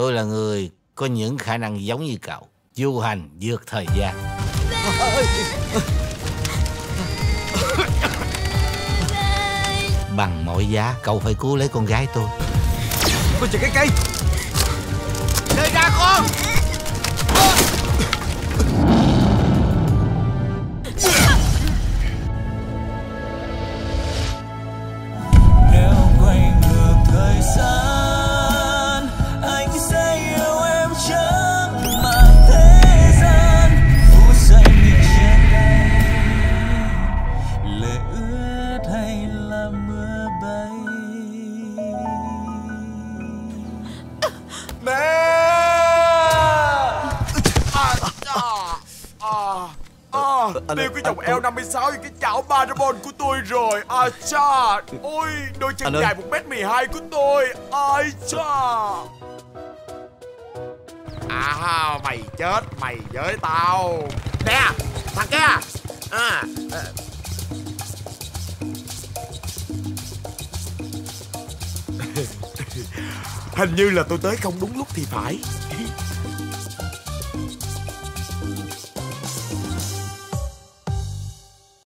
Tôi là người có những khả năng giống như cậu, du hành vượt thời gian. Bằng mọi giá cậu phải cứu lấy con gái tôi. Con chờ cái cây. Rơi ra con. Nếu quay ngược thời gian, anh sẽ yêu em chẳng màng thế gian. Phút giây mình chia tay, lệ ướt hay là mưa bay. Mẹ! Tiêu cái vòng eo 56 với cái chảo Parabol của tôi rồi. Cha! Ôi, đôi chân dài 1m12 của tôi. Cha! Mày chết mày với tao. Nè, thằng kia. Hình như là tôi tới không đúng lúc thì phải.